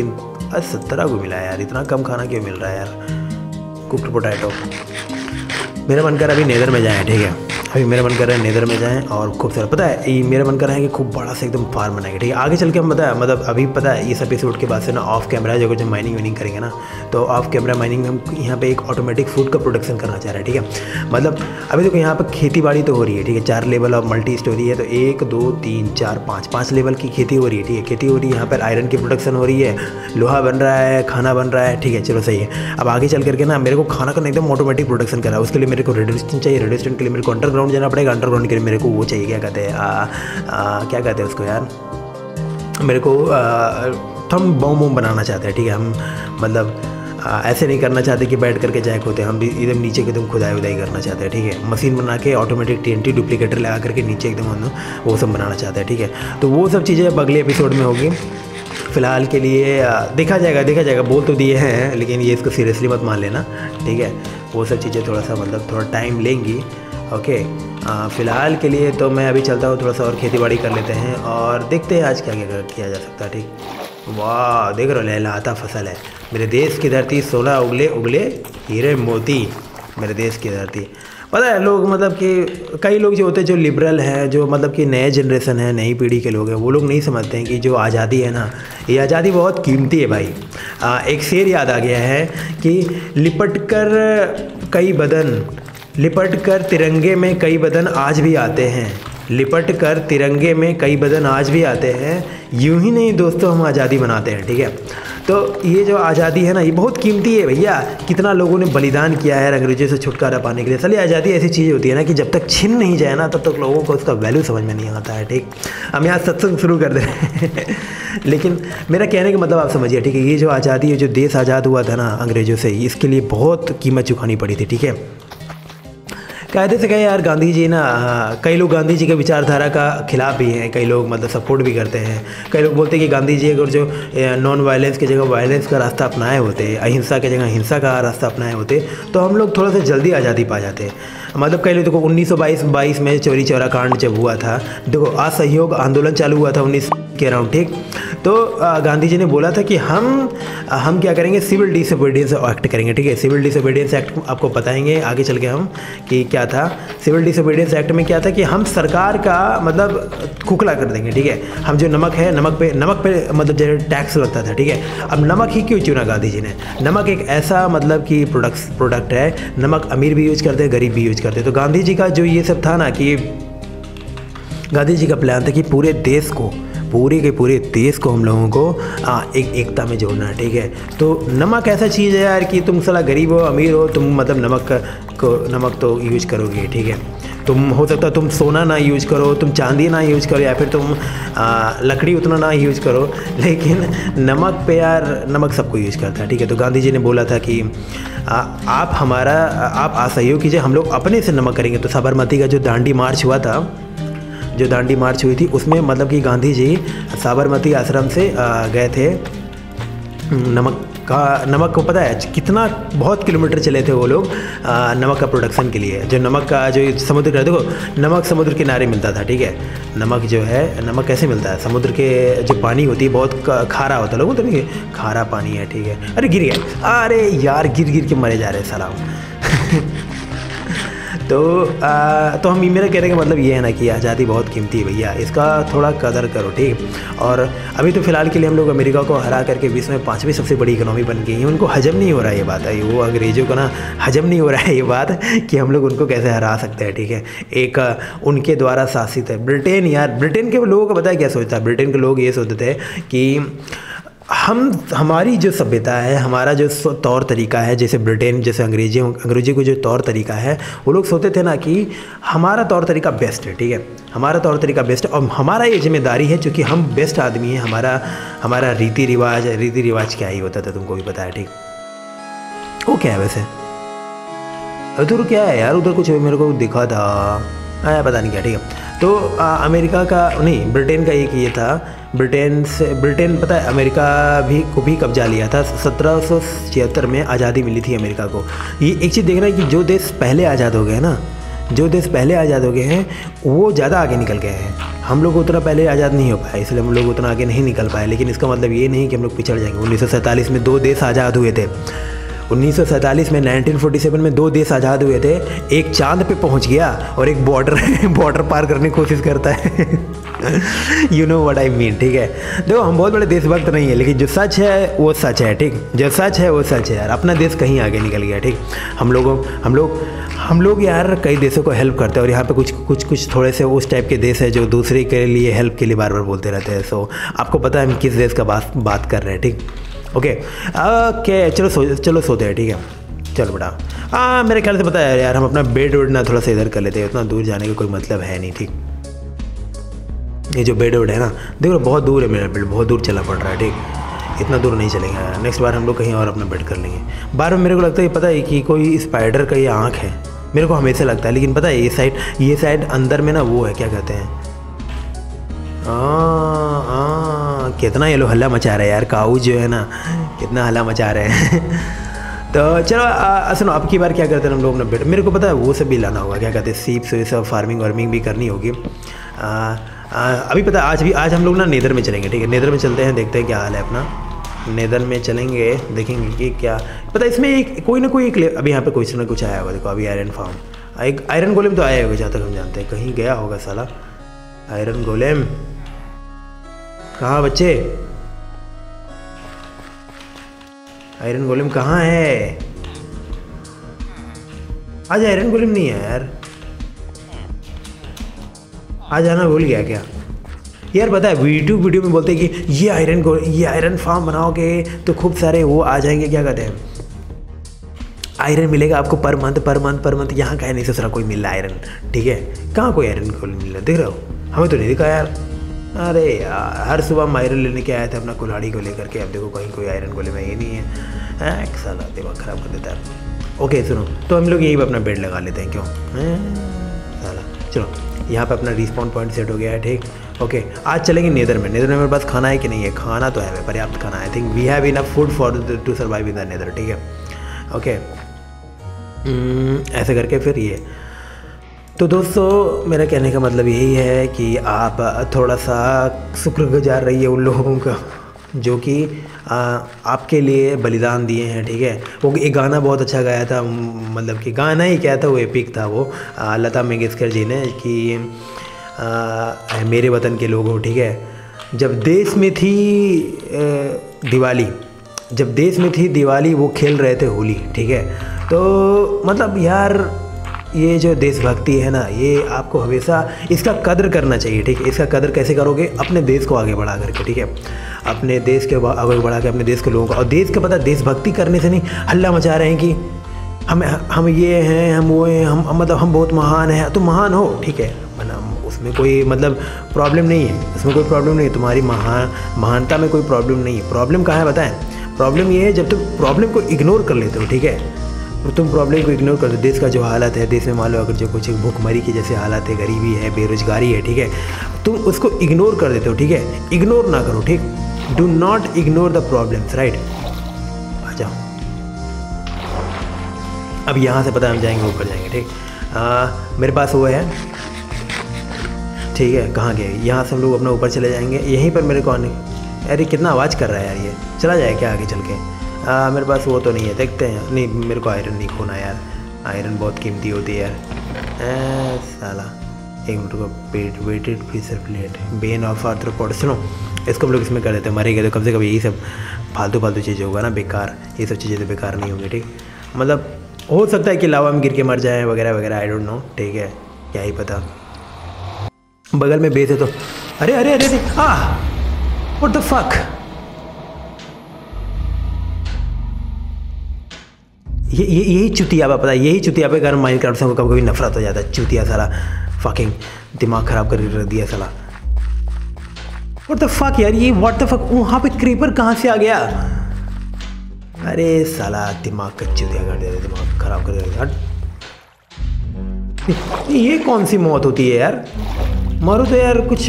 17 को मिला यार, इतना कम खाना क्यों मिल रहा है यार। कुक्ड पोटैटो, मेरा मन कर रहा है अभी नेदर में जाएँ, ठीक है, अभी मेरा मन कर रहा है नेदर में जाएँ और खूब सारा, पता है ये मेरा मन कर रहा है कि खूब बड़ा सा एकदम फार्म बनाएंगे, ठीक है। आगे चल के हम पता है मतलब अभी पता है इस एपिसोड के बाद से ना ऑफ कैमरा जो माइनिंग वाइनिंग करेंगे ना, तो ऑफ कैमरा माइनिंग में हम यहाँ पे एक ऑटोमेटिक फूड का प्रोडक्शन करना चाह रहे हैं, ठीक है। मतलब अभी देखो यहाँ पर खेती बाड़ी तो हो रही है, ठीक है, 4 लेवल और मल्टी स्टोरी है, तो 1 2 3 4 5 लेवल की खेती हो रही है, ठीक है, खेती हो रही है। यहाँ पर आयरन की प्रोडक्शन हो रही है, लोहा बन रहा है, खाना बन रहा है, ठीक है, चलो सही है। अब आगे चल करके ना मेरे को खाना का एकदम ऑटोमेटिक प्रोडक्शन करा, उसके लिए मेरे को रेडियो स्टेशन चाहिए, रेडियो स्टेशन के लिए मेरे को अंडरग्राउंड जाना पड़ेगा, अंडरग्राउंड के लिए मेरे को वो चाहिए, क्या कहते हैं क्या कहते हैं उसको यार, मेरे को हम बम बनाना चाहते हैं, ठीक है। हम मतलब ऐसे नहीं करना चाहते कि बैठ करके जैक होते हैं, हम भी एकदम नीचे के एकदम खुदाई उदाई करना चाहते हैं, ठीक है। मशीन बना के ऑटोमेटिक TNT डुप्लीकेटर लगा करके नीचे एकदम हम वो सब बनाना चाहते हैं, ठीक है। तो वो सब चीज़ें अब अगले एपिसोड में होगी। फ़िलहाल के लिए देखा जाएगा, बोल तो दिए हैं, लेकिन ये इसको सीरियसली मत मान लेना, ठीक है। वो सब चीज़ें थोड़ा सा मतलब थोड़ा टाइम लेंगी, ओके। फ़िलहाल के लिए तो मैं अभी चलता हूँ, थोड़ा सा और खेती बाड़ी कर लेते हैं और देखते हैं आज क्या क्या किया जा सकता है, ठीक। वाह देख रहे हो, लहलहाता फसल है, मेरे देश की धरती, 16 उगले हीरे मोती, मेरे देश की धरती। पता है लोग मतलब कि कई लोग जो होते हैं जो लिबरल हैं, जो मतलब कि नए जनरेशन है, नई पीढ़ी के लोग हैं, वो लोग नहीं समझते हैं कि जो आज़ादी है ना, ये आज़ादी बहुत कीमती है भाई। एक शेर याद आ गया है कि लिपट कर तिरंगे में कई बदन आज भी आते हैं, लिपट कर तिरंगे में कई बदन आज भी आते हैं, यूं ही नहीं दोस्तों हम आज़ादी बनाते हैं, ठीक है। तो ये जो आज़ादी है ना, ये बहुत कीमती है भैया, कितना लोगों ने बलिदान किया है अंग्रेजों से छुटकारा पाने के लिए। चलिए आज़ादी ऐसी चीज़ होती है ना कि जब तक छिन नहीं जाए ना, तब तक लोगों को उसका वैल्यू समझ में नहीं आता है, ठीक। हम यहाँ सत्संग शुरू कर दे रहे हैं लेकिन मेरा कहने का मतलब आप समझिए, ठीक है। ये जो आज़ादी है, जो देश आज़ाद हुआ था ना अंग्रेज़ों से, इसके लिए बहुत कीमत चुकानी पड़ी थी, ठीक है। कायदे से कहे यार, गांधी जी ना, कई लोग गांधी जी के विचारधारा का खिलाफ भी हैं, कई लोग मतलब सपोर्ट भी करते हैं। कई लोग बोलते हैं कि गांधी जी अगर जो नॉन वायलेंस की जगह वायलेंस का रास्ता अपनाए होते, अहिंसा की जगह हिंसा का रास्ता अपनाए होते, तो हम लोग थोड़ा सा जल्दी आज़ादी पा जाते। मतलब कई लोग देखो 1922 में चौरी चौरा कांड जब हुआ था, देखो असहयोग आंदोलन चालू हुआ था 19 के अराउंड, ठीक। तो गांधी जी ने बोला था कि हम क्या करेंगे, सिविल डिसोबीडियंस एक्ट करेंगे, ठीक है। सिविल डिसोबीडियंस एक्ट आपको बताएंगे आगे चल के हम कि क्या था। सिविल डिसोबीडियंस एक्ट में क्या था कि हम सरकार का मतलब खुखला कर देंगे, ठीक है। हम जो नमक है, नमक पे मतलब जो टैक्स लगता था, ठीक है। अब नमक ही क्यों चुना गांधी जी ने? नमक एक ऐसा मतलब कि प्रोडक्ट है, नमक अमीर भी यूज करते हैं, गरीब भी यूज करते हैं। तो गांधी जी का जो ये सब था ना कि गांधी जी का प्लान था कि पूरे देश को, पूरे के पूरे देश को हम लोगों को एक एकता में जोड़ना है, ठीक है। तो नमक ऐसा चीज़ है यार कि तुम साला गरीब हो अमीर हो, तुम मतलब नमक तो यूज करोगे, ठीक है। तुम हो सकता है तुम सोना ना यूज करो, तुम चांदी ना यूज करो, या फिर तुम लकड़ी उतना ना यूज करो, लेकिन नमक पे यार नमक सबको यूज करता है, ठीक है। तो गांधी जी ने बोला था कि आप असहयोग कीजिए, हम लोग अपने से नमक करेंगे। तो साबरमती का जो दांडी मार्च हुआ था, जो दांडी मार्च हुई थी, उसमें मतलब कि गांधी जी साबरमती आश्रम से गए थे। नमक को पता है कितना, बहुत किलोमीटर चले थे वो लोग नमक का प्रोडक्शन के लिए। जो नमक का जो समुद्र का, देखो नमक समुद्र किनारे मिलता था, ठीक है। नमक जो है, नमक कैसे मिलता है? समुद्र के जो पानी होती है बहुत खारा होता है, लोगों तो नहीं खारा पानी है, ठीक है। अरे गिर गया, अरे यार गिर के मरे जा रहे साला। तो हम मेरा कहने का मतलब ये है ना कि आज़ादी बहुत कीमती है भैया, इसका थोड़ा कदर करो, ठीक। और अभी तो फ़िलहाल के लिए हम लोग अमेरिका को हरा करके विश्व में 5वीं सबसे बड़ी इकोनॉमी बन गई है। उनको हजम नहीं हो रहा है ये बात है, वो अंग्रेज़ों को ना हजम नहीं हो रहा है ये बात कि हम लोग उनको कैसे हरा सकते हैं, ठीक है। एक उनके द्वारा शासित है ब्रिटेन। यार ब्रिटेन के लोगों को पता है क्या सोचता है? ब्रिटेन के लोग ये सोचते थे कि हमारी जो सभ्यता है, हमारा जो तौर तरीका है, जैसे ब्रिटेन, जैसे अंग्रेजी को जो तौर तरीका है, वो लोग सोचते थे ना कि हमारा तौर तरीका बेस्ट है, ठीक है। हमारा तौर तरीका बेस्ट है और हमारा ये जिम्मेदारी है, क्योंकि हम बेस्ट आदमी हैं। हमारा रीति रिवाज क्या ही होता था, तुमको भी पता है, ठीक। वो क्या है वैसे उधर क्या है यार? उधर कुछ मेरे को दिखा था, पता नहीं क्या, ठीक है। तो अमेरिका का नहीं, ब्रिटेन का एक ये था, ब्रिटेन पता है अमेरिका को भी कब्जा लिया था। 1776 में आज़ादी मिली थी अमेरिका को। ये एक चीज़ देखना है कि जो देश पहले आज़ाद हो गए ना, जो देश पहले आज़ाद हो गए हैं वो ज़्यादा आगे निकल गए हैं। हम लोग उतना पहले आज़ाद नहीं हो पाए, इसलिए हम लोग उतना आगे नहीं निकल पाए। लेकिन इसका मतलब ये नहीं कि हम लोग पिछड़ जाएंगे। 1947 में 2 देश आज़ाद हुए थे। 1947 में 1947 में 2 देश आज़ाद हुए थे। एक चांद पे पहुंच गया और एक बॉर्डर पार करने की कोशिश करता है। You know what I mean, ठीक है। देखो हम बहुत बड़े देशभक्त नहीं है, लेकिन जो सच है वो सच है, ठीक। जो सच है वो सच है यार। अपना देश कहीं आगे निकल गया, ठीक। हम लोग यार कई देशों को हेल्प करते हैं, और यहाँ पे कुछ थोड़े से उस टाइप के देश है जो दूसरे के लिए हेल्प के लिए बार बार बोलते रहते हैं। सो आपको पता है हम किस देश का बात कर रहे हैं, ठीक। ओके चलो सोते हैं, ठीक है। चलो बेटा, मेरे ख्याल से पता है यार, हम अपना बेड वेड ना थोड़ा सा इधर कर लेते हैं। उतना दूर जाने का कोई मतलब है नहीं, ठीक। ये जो बेड वेड है ना, देखो बहुत दूर है मेरा बेड, बहुत दूर चलना पड़ रहा है, ठीक। इतना दूर नहीं चलेंगे, नेक्स्ट बार हम लोग कहीं और अपना बेड कर लेंगे। बार में मेरे को लगता है, पता है कि कोई स्पाइडर का ये आँख है, मेरे को हमेशा लगता है। लेकिन पता है ये साइड अंदर में ना वो है, क्या कहते हैं, कितना ये लोग हल्ला मचा रहे हैं यार। काऊ जो है ना कितना हल्ला मचा रहे हैं। तो चलो सुनो, अब की बार क्या करते हैं हम लोग अपना बेड, मेरे को पता है वो सब भी लाना होगा, क्या कहते हैं, सीप से सब फार्मिंग भी करनी होगी। अभी पता है आज हम लोग ना नेदर में चलेंगे, ठीक है। नेदर में चलते हैं, देखते हैं क्या हाल है अपना। नेदर में चलेंगे, देखेंगे कि क्या पता है इसमें एक कोई ना कोई एक अभी यहाँ पे कुछ ना कुछ आया होगा। देखो अभी आयरन फार्म, एक आयरन गोलेम तो आया होगा जहाँ तक हम जानते हैं। कहीं गया होगा साला आयरन गोलेम। कहाँ बच्चे, आयरन गोलेम कहाँ है? आज आयरन गोलेम नहीं है यार, आज आना भूल गया क्या यार? पता है वीडियो में बोलते हैं कि ये आयरन फार्म बनाओगे तो खूब सारे वो आ जाएंगे, क्या कहते हैं, आयरन मिलेगा आपको पर मंथ। यहाँ का है नहीं ससुरा कोई मिल रहा आयरन, ठीक है। कहाँ कोई आयरन गोलेम मिल रहा, देख रहे हो? हमें तो नहीं दिखा यार। अरे यार हर सुबह हम आयरन लेने के आए थे अपना कुल्हाड़ी को लेकर के, अब देखो कहीं कोई आयरन गोले में ये नहीं है। साला दिमाग ख़राब कर देता है। ओके सुनो, तो हम लोग यही पे अपना बेड लगा लेते हैं, क्यों साला। चलो यहाँ पे अपना रिस्पॉन्ड पॉइंट सेट हो गया है, ठीक। ओके आज चलेंगे नेदर में। नेदर में मेरे पास खाना है कि नहीं है? खाना तो है, पर्याप्त खाना। I think we have enough food for to survive in the Nether, ठीक है। ओके ऐसे करके फिर ये तो दोस्तों मेरा कहने का मतलब यही है कि आप थोड़ा सा शुक्रगुजार रहिए उन लोगों का जो कि आपके लिए बलिदान दिए हैं, ठीक है। वो एक गाना बहुत अच्छा गाया था, मतलब कि गाना ही क्या था, वो एपिक था वो, लता मंगेशकर जी ने कि मेरे वतन के लोगों, ठीक है। जब देश में थी दिवाली वो खेल रहे थे होली, ठीक है। तो मतलब यार ये जो देशभक्ति है ना, ये आपको हमेशा इसका कदर करना चाहिए, ठीक है। इसका कदर कैसे करोगे? अपने देश को आगे बढ़ा करके, ठीक है। अपने देश के आगे बढ़ा के अपने देश के लोगों को, और देश के पता देशभक्ति करने से नहीं हल्ला मचा रहे हैं कि हम ये हैं, हम वो हैं, हम मतलब हम बहुत महान हैं। तो महान हो, ठीक है, उसमें कोई मतलब प्रॉब्लम नहीं है, उसमें कोई प्रॉब्लम नहीं है, तुम्हारी महानता में कोई प्रॉब्लम नहीं है। प्रॉब्लम कहाँ है बताएं? प्रॉब्लम ये है जब तुम प्रॉब्लम को इग्नोर कर लेते हो, ठीक है। तुम प्रॉब्लम को इग्नोर कर दो। देश का जो हालत है, देश में मान लो अगर जो कुछ भूखमरी की जैसे हालत है, गरीबी है, बेरोजगारी है, ठीक है, तुम उसको इग्नोर कर देते हो, ठीक है। इग्नोर ना करो, ठीक। Do not ignore the problems, right. आ जाओ, अब यहाँ से पता हम जाएंगे ऊपर जाएंगे, ठीक। मेरे पास वो है, ठीक है। कहाँ गए? यहाँ से हम लोग अपना ऊपर चले जाएंगे। यहीं पर मेरे को आने, अरे कितना आवाज़ कर रहा है यार, ये चला जाए क्या आगे चल के? मेरे पास वो तो नहीं है, देखते हैं। नहीं, मेरे को आयरन नहीं खोना यार, आयरन बहुत कीमती होती है यार। साला एक मिनट को, weighted pressure plate, bane of arthropod. सुनो, इसको हम लोग इसमें कर देते हैं, मरेंगे तो कम से कम यही सब फालतू चीज़ होगा ना, बेकार। ये सब चीज़ें तो बेकार नहीं होंगी, ठीक। मतलब हो सकता है कि लावा में गिर के मर जाए वगैरह वगैरह, आई डोंट नो, ठीक है, क्या ही पता। बगल में बेस है तो अरे अरे अरे अरे व्हाट द फक। यही चुतिया पता है, यही चुतिया पे कारण माइनक्राफ्ट से कभी कभी नफरत हो जाता है। चुतिया साला फकिंग दिमाग खराब कर रख दिया साला। व्हाट द फक यार, ये व्हाट द फक, वहाँ पे क्रीपर कहाँ से आ गया? अरे साला दिमाग का चुतिया कर दे, दिमाग खराब कर दे। ये कौन सी मौत होती है यार? मारो तो यार कुछ।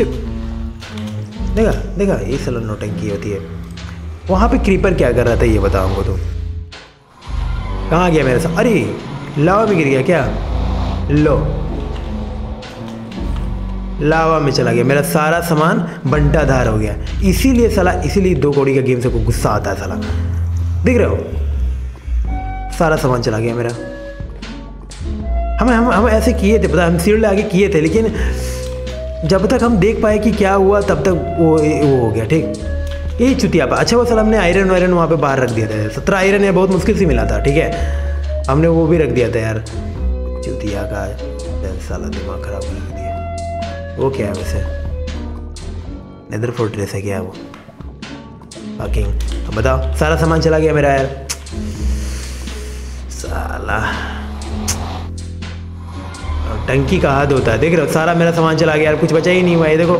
देखा ये साला नौटंकी होती है। वहाँ पे क्रीपर क्या कर रहा था ये बताओ हमको। तो कहाँ गया मेरे साथ? अरे लावा में गिर गया क्या? लो, लावा में चला गया, मेरा सारा सामान बंटाधार हो गया। इसीलिए 2 कौड़ी का गेम से को गुस्सा आता है साला। दिख रहे हो, सारा सामान चला गया मेरा। हम ऐसे किए थे, पता, हम सीढ़ी आगे किए थे, लेकिन जब तक हम देख पाए कि क्या हुआ तब तक वो हो गया, ठीक। यही चुतिया पा। अच्छा वो साला हमने आयरन वायरन वहाँ पे बाहर रख दिया था। 17 आयरन है, बहुत मुश्किल से मिला था, ठीक है। हमने वो भी रख दिया था यार। चुतिया का साला दिमाग खराब कर दिया। वो क्या है वैसे? नेदर फोर्ट्रेस है क्या वो? फकिंग बताओ, सारा सामान चला गया मेरा यार। साला टंकी का हाथ होता है, देख रहे हो, सारा मेरा सामान चला गया यार, कुछ बचा ही नहीं हुआ। ये देखो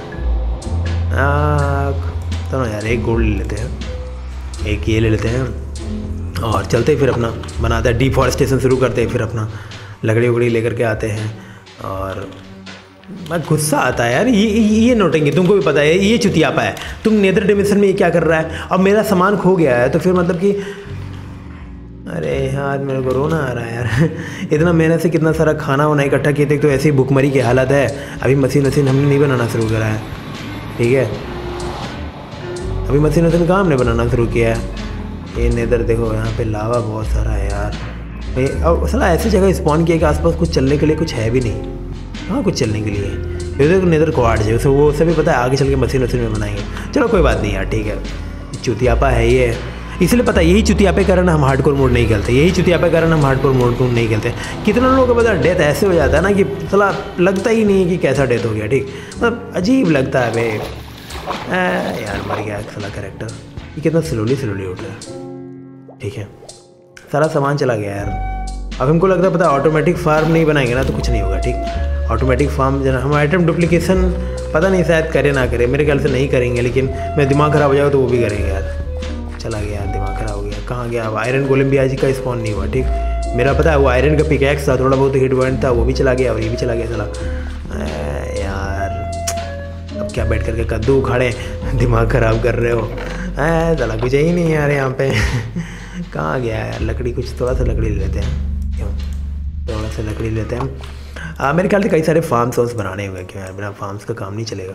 तो ना यार, एक गोल्ड ले लेते हैं, एक ये ले लेते हैं और चलते फिर अपना बनाते हैं, डिफॉरेस्टेशन शुरू करते हैं, फिर अपना लकड़ी उकड़ी लेकर के आते हैं। और गुस्सा आता है यार, ये नोटेंगे, तुमको भी पता है ये चुतियापा है। तुम नेदर डिमेंशन में ये क्या कर रहा है? और मेरा सामान खो गया है, तो फिर मतलब कि अरे यार मेरे को रोना आ रहा है यार। इतना मेहनत से कितना सारा खाना वाना इकट्ठा किए थे, तो ऐसी भूखमरी की हालत है। अभी मशीन हमने नहीं बनाना शुरू करा है, ठीक है। अभी मशीन कहाँ हमने बनाना शुरू किया है। ये नेदर देखो, यहाँ पे लावा बहुत सारा है यार। और साला ऐसी जगह स्पॉन किया कि आसपास कुछ चलने के लिए कुछ है भी नहीं। हाँ, कुछ चलने के लिए ये देखो नेदर क्वार्ट है, उसे वो सभी पता है, आगे चल के मशीन में बनाएंगे। चलो कोई बात नहीं यार, ठीक है। चुतियापा है ये, इसलिए पता है, यही चुतियापे कारण हम हार्डकोर मोड नहीं खेलते, यही चुतियापे कारण हम हार्डकोर मोड को नहीं खेलते। कितना लोगों को पता डेथ ऐसे हो जाता है ना कि साला लगता ही नहीं कि कैसा डेथ हो गया, ठीक। मतलब अजीब लगता है भाई यार, मर गया साला कैरेक्टर। ये कितना स्लोली उठ रहा है, ठीक है। सारा सामान चला गया यार। अब हमको लगता है पता, ऑटोमेटिक फार्म नहीं बनाएंगे ना तो कुछ नहीं होगा, ठीक। ऑटोमेटिक फार्म हम आइटम डुप्लीकेशन पता नहीं शायद करे ना करे, मेरे ख्याल से नहीं करेंगे, लेकिन मेरा दिमाग ख़राब हो जाएगा तो वो भी करेंगे यार। चला गया यार, दिमाग ख़राब हो गया। कहाँ गया? अब आयरन गोलेम भी आज का स्पॉन नहीं हुआ, ठीक। मेरा पता है वो आयरन का पिकैक्स था, थोड़ा बहुत हिट पॉइंट था, वो भी चला गया और ये भी चला गया साला। यार अब क्या बैठ करके कद्दू उखाड़े, दिमाग ख़राब कर रहे हो साला, कुछ ही नहीं यार यहाँ पे। कहाँ गया यार लकड़ी? कुछ थोड़ा सा लकड़ी ले लेते हैं, क्यों? थोड़ा सा लकड़ी लेते हैं। मेरे ख्याल से कई सारे फार्म्स हाउस बनाने हुए, क्यों यार बिना फार्म्स का काम नहीं चलेगा।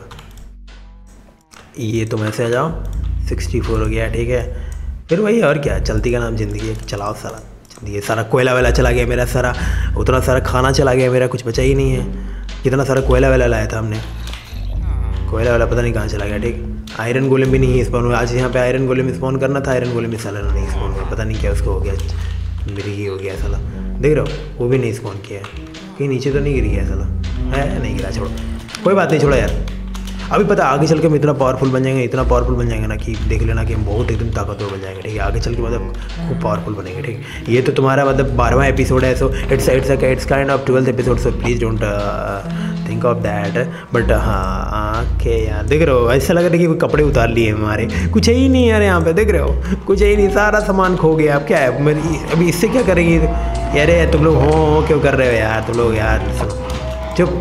ये तुम ऐसे आ जाओ, 64 हो गया, ठीक है। फिर वही और क्या, चलती का नाम ज़िंदगी है, चलाओ सारा ज़िंदगी। सारा कोयला वेला चला गया मेरा, सारा उतना सारा खाना चला गया मेरा, कुछ बचा ही नहीं है। कितना सारा कोयला वेला लाया था हमने, कोयला वाला पता नहीं कहाँ चला गया, ठीक। आयरन गोलेम भी नहीं स्पॉन हुआ आज, यहाँ पे आयरन गोलेम स्पॉन करना था, आयरन गोलेम भी साला नहीं स्पॉन हुआ, पता नहीं क्या उसको हो गया, मिर्गी हो गया साला, देख रहे हो, वो भी नहीं स्पॉन किया है। कहीं नीचे तो नहीं गिर गया साला, है नहीं गिरा, छोड़ो कोई बात नहीं, छोड़ो यार। अभी पता आगे चल के हम इतना पावरफुल बन जाएंगे, इतना पावरफुल बन जाएंगे ना कि देख लेना कि हम बहुत एकदम ताकतवर बन जाएंगे, ठीक है। आगे चल के मतलब खूब पावरफुल बनेंगे, ठीक। ये तो तुम्हारा मतलब 12वां एपिसोड है, so it's kind of 12th episode, so please don't think of that. But हाँ के यार देख रहे हो, ऐसा लग रहा है कि कपड़े उतार लिए हमारे, कुछ है ही नहीं यार यहाँ पे, देख रहे हो कुछ है ही नहीं, सारा सामान खो गया। अब क्या है मेरी, अभी इससे क्या करेंगे यार, तुम लोग हो क्यों कर रहे हो यार तुम लोग यार, चुप।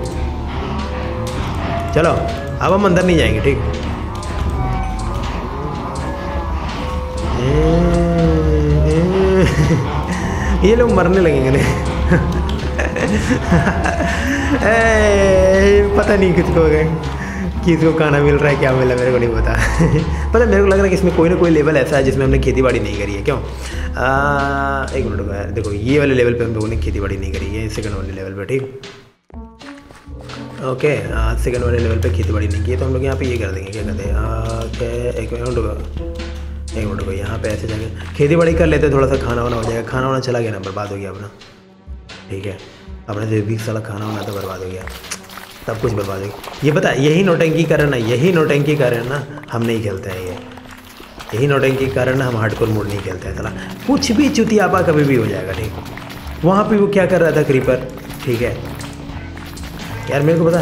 चलो अब हम अंदर नहीं जाएंगे, ठीक। ये लोग मरने लगेंगे नहीं। पता नहीं किसको खाना मिल रहा है, क्या मिला मेरे को नहीं पता। पता मेरे को लग रहा है कि इसमें कोई ना कोई लेवल ऐसा है जिसमें हमने खेती बाड़ी नहीं करी है, क्यों। एक मिनट यार, देखो ये वाले लेवल पे हम लोगों ने खेती बाड़ी नहीं करी है, सेकंड वाले लेवल पे, ठीक। ओके सेकंड वाले लेवल पे खेती बाड़ी नहीं की है, तो हम लोग यहाँ पे ये कर देंगे, क्या कहते हैं, एक मिनट को यहाँ पे ऐसे जाके खेती बाड़ी कर लेते हैं, थोड़ा सा खाना वाना हो जाएगा। खाना वाना चला गया ना, बर्बाद हो गया अपना, ठीक है। अपना जो 20 साल खाना वाना तो बर्बाद हो गया, सब कुछ बर्बाद हो गया। ये पता यही नौटंकी कारण है, यही नौटंकी कारण ना हम नहीं खेलते हैं, यही नौटंकी कारण हम हार्डकोर मोड नहीं खेलते हैं। चला कुछ भी चुतियापा कभी भी हो जाएगा, ठीक। वहाँ पे वो क्या कर रहा था क्रीपर, ठीक है यार, मेरे को पता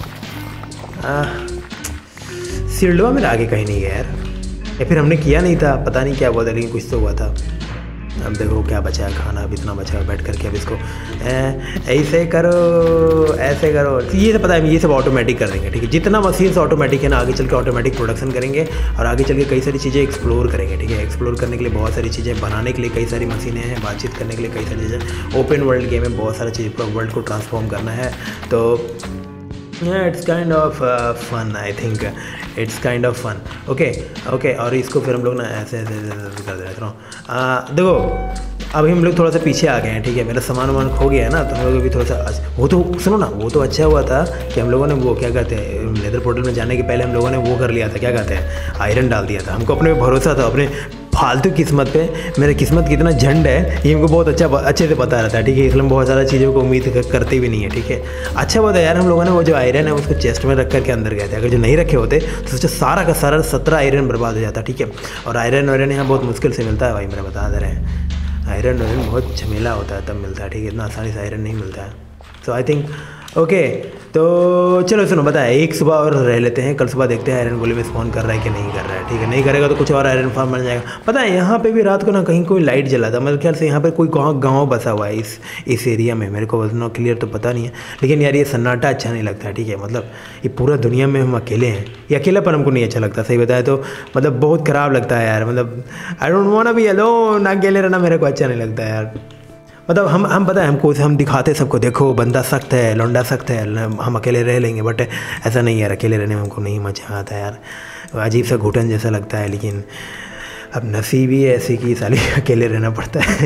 है सिल्डवा मेरा आगे कहीं नहीं गया यार, या फिर हमने किया नहीं था, पता नहीं क्या हुआ था, लेकिन कुछ तो हुआ था। अब देखो क्या बचा है, खाना अब इतना बचा है, बैठ करके अब इसको ऐसे करो ऐसे करो, ये सब पता है, ये सब ऑटोमेटिक कर देंगे, ठीक है। जितना मशीन से ऑटोमेटिक है ना, आगे चल के ऑटोमेटिक प्रोडक्शन करेंगे, और आगे चल के कई सारी चीज़ें एक्सप्लोर करेंगे, ठीक है। एक्सप्लोर करने के लिए बहुत सारी चीज़ें, बनाने के लिए कई सारी मशीनें हैं, बातचीत करने के लिए कई सारी चीज़ें, ओपन वर्ल्ड गेम में बहुत सारी चीज़, पूरा वर्ल्ड को ट्रांसफॉर्म करना है। तो it's kind of fun, I think it's kind of fun. Okay और इसको फिर हम लोग ना ऐसे कर दे रहा हूँ। देखो अभी हम लोग थोड़ा सा पीछे आ गए हैं, ठीक है। मेरा सामान वामान खो गया है ना, तो हम लोग अभी थोड़ा सा, वो तो सुनो ना, वो तो अच्छा हुआ था कि हम लोगों ने वो क्या कहते हैं, नेदर पोर्टल में जाने के पहले हम लोगों ने वो कर लिया था, क्या कहते हैं, आयरन डाल दिया था। हमको अपने भरोसा था, अपने फालतू किस्मत पे। मेरा किस्मत कितना झंड है ये हमको बहुत अच्छे से पता रहता है, ठीक है। इसलिए हम बहुत ज़्यादा चीज़ों को उम्मीद करते भी नहीं है, ठीक है। अच्छा बात है यार, हम लोगों ने वो जो आयरन है उसको चेस्ट में रख करके अंदर गए थे। अगर जो नहीं रखे होते तो सोचो सारा का सारा 17 आयरन बर्बाद हो जाता, ठीक है। और आयरन यहाँ बहुत मुश्किल से मिलता है भाई, मेरा बता दे रहे हैं। आयरन बहुत झमेला होता है तब मिलता है, ठीक है। इतना आसानी से आयरन नहीं मिलता है। सो आई थिंक ओके, तो चलो सुनो, बताए एक सुबह और रह लेते हैं, कल सुबह देखते हैं आयरन गोले में स्पॉन कर रहा है कि नहीं कर रहा है, ठीक है। नहीं करेगा तो कुछ और आयरन फार्म बन जाएगा। पता है यहाँ पे भी रात को ना कहीं कोई लाइट जला था, मेरे ख्याल से यहाँ पे कोई गाँव बसा हुआ है इस एरिया में, मेरे को उतना क्लियर तो पता नहीं है। लेकिन यार ये सन्नाटा अच्छा नहीं लगता है, ठीक है। मतलब ये पूरा दुनिया में हम अकेले हैं, ये अकेलापन हमको नहीं अच्छा लगता, सही बताया तो। मतलब बहुत ख़राब लगता है यार, मतलब I don't want to be alone, अकेले रहना मेरे को अच्छा नहीं लगता है यार। मतलब हम पता है हमको, हम दिखाते सबको, देखो बंदा सख्त है, लौंडा सख्त है, हम अकेले रह लेंगे, बट ऐसा नहीं यार, अकेले रहने में हमको नहीं मज़ा आता यार, अजीब सा घुटन जैसा लगता है। लेकिन अब नसीब ही ऐसी कि साली अकेले रहना पड़ता है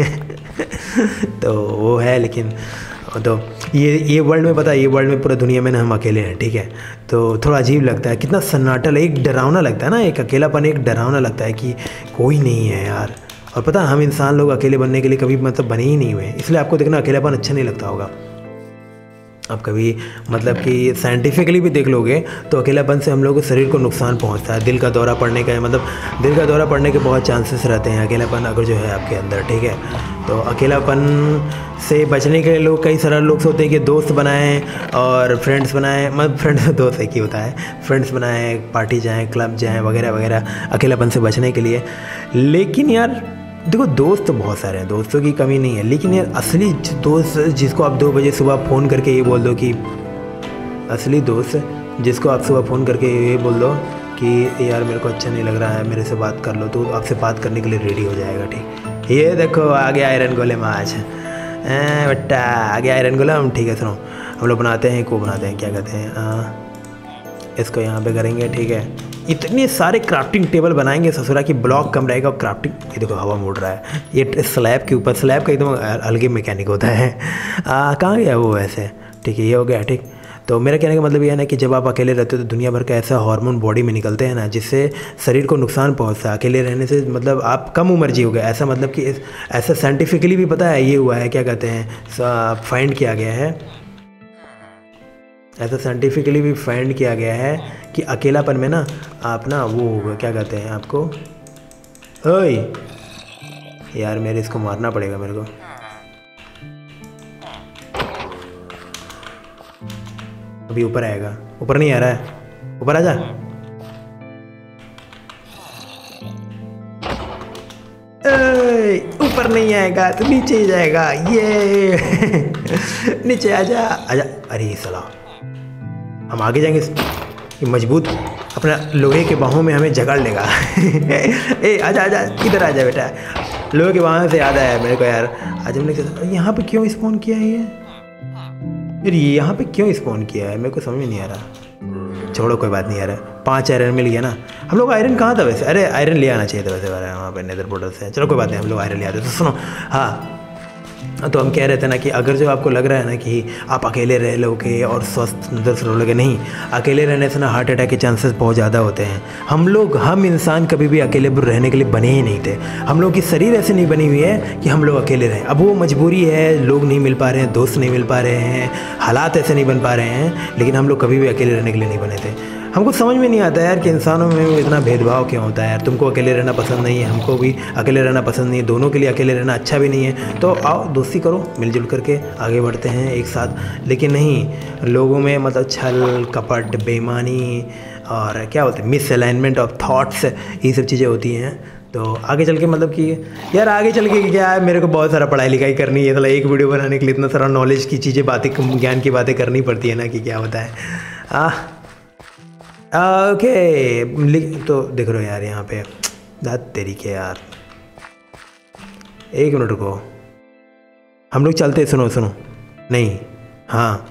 तो वो है। लेकिन तो ये वर्ल्ड में, पता है ये वर्ल्ड में पूरा दुनिया में ना हम अकेले हैं, ठीक है। तो थोड़ा अजीब लगता है, कितना सन्नाटा, एक डरावना लगता है ना, एक अकेलापन एक डरावना लगता है कि कोई नहीं है यार। और पता है हम इंसान लोग अकेले बनने के लिए कभी मतलब बने ही नहीं हुए, इसलिए आपको देखना अकेलापन अच्छा नहीं लगता होगा। आप कभी मतलब कि साइंटिफिकली भी देख लोगे तो अकेलापन से हम लोग के शरीर को नुकसान पहुंचता है, दिल का दौरा पड़ने का, मतलब दिल का दौरा पड़ने के बहुत चांसेस रहते हैं अकेलापन अगर जो है आपके अंदर, ठीक है। तो अकेलापन से बचने के लिए लोग, कई सारे लोग सोचते हैं कि दोस्त बनाएं और फ्रेंड्स बनाएं, मतलब फ्रेंड्स दोस्त एक ही होता है, फ्रेंड्स बनाएं, पार्टी जाएं, क्लब जाएं वगैरह वगैरह अकेलापन से बचने के लिए। लेकिन यार देखो दोस्त तो बहुत सारे हैं, दोस्तों की कमी नहीं है, लेकिन यार असली दोस्त जिसको आप 2 बजे सुबह फ़ोन करके ये बोल दो कि, असली दोस्त जिसको आप सुबह फ़ोन करके ये बोल दो कि यार मेरे को अच्छा नहीं लग रहा है, मेरे से बात कर लो, तो आपसे बात करने के लिए रेडी हो जाएगा, ठीक। ये देखो आ गया आयरन गोलेम आज, बेटा आ गया आयरन गोलेम, ठीक है। सुनो हम लोग बनाते हैं को बनाते हैं क्या कहते हैं इसको यहाँ पे करेंगे, ठीक है। इतने सारे क्राफ्टिंग टेबल बनाएंगे ससुरा की, ब्लॉक कम रहेगा और क्राफ्टिंग, ये देखो हवा मुड़ रहा है ये स्लैब के ऊपर, स्लैब का एकदम अलग ही मैकेनिक होता है। कहाँ गया वो वैसे, ठीक है ये हो गया, ठीक। तो मेरा कहने का मतलब ये है ना कि जब आप अकेले रहते हो तो दुनिया भर का ऐसा हार्मोन बॉडी में निकलते हैं ना जिससे शरीर को नुकसान पहुंचता है। अकेले रहने से मतलब आप कम उम्र जियोगे, ऐसा मतलब कि ऐसा साइंटिफिकली भी पता है, ये हुआ है क्या कहते हैं फाइंड किया गया है, ऐसा साइंटिफिकली भी फाइंड किया गया है कि अकेलापन में ना आप ना वो होगा क्या कहते हैं आपको, ओए यार मेरे इसको मारना पड़ेगा मेरे को, अभी ऊपर आएगा, ऊपर नहीं आ रहा है, ऊपर आ जा। ऊपर नहीं आएगा तो नीचे ही जाएगा, ये नीचे आजा आजा। अरे सला हम आगे जाएंगे, ये मजबूत अपना लोहे के बाहों में हमें जकड़ लेगा। ए आजा आजा इधर आजा बेटा, लोहे के बाहों से याद आया मेरे को यार, आज हमने यहाँ पे क्यों स्पॉन किया है यार, यहाँ पे क्यों स्पॉन किया है मेरे को समझ में नहीं आ रहा। छोड़ो कोई बात नहीं यार, 5 आयरन मिल गया ना। हम लोग आयरन कहाँ था वैसे, अरे आयरन ले आना चाहिए था वैसे वहाँ पे नेदर पोर्टल से। चलो कोई बात नहीं, हम लोग आयरन ले आते। तो सुनो, हाँ तो हम कह रहे थे ना कि अगर जो आपको लग रहा है ना कि आप अकेले रह लोगे और स्वस्थ सुंदर से रहोगे, नहीं, अकेले रहने से ना हार्ट अटैक के चांसेस बहुत ज़्यादा होते हैं। हम इंसान कभी भी अकेले रहने के लिए बने ही नहीं थे। हम लोग की शरीर ऐसे नहीं बनी हुई है कि हम लोग अकेले रहें। अब वो मजबूरी है, लोग नहीं मिल पा रहे हैं, दोस्त नहीं मिल पा रहे हैं, हालात ऐसे नहीं बन पा रहे हैं, लेकिन हम लोग कभी भी अकेले रहने के लिए नहीं बने थे। हमको समझ में नहीं आता यार कि इंसानों में इतना भेदभाव क्यों होता है यार। तुमको अकेले रहना पसंद नहीं है, हमको भी अकेले रहना पसंद नहीं है, दोनों के लिए अकेले रहना अच्छा भी नहीं है। तो आओ दोस्ती करो, मिलजुल करके आगे बढ़ते हैं एक साथ। लेकिन नहीं, लोगों में मतलब छल कपट बेईमानी और क्या बोलते हैं मिसअलाइनमेंट ऑफ थॉट्स, ये सब चीज़ें होती हैं। तो आगे चल के मतलब कि यार आगे चल के क्या है, मेरे को बहुत सारा पढ़ाई लिखाई करनी है, तो एक वीडियो बनाने के लिए इतना सारा नॉलेज की चीज़ें बातें ज्ञान की बातें करनी पड़ती है ना कि क्या होता है। ओके तो देख रहे हो यार यहाँ पे दाद तेरी के यार, एक मिनट रुको, हम लोग चलते, सुनो सुनो नहीं, हाँ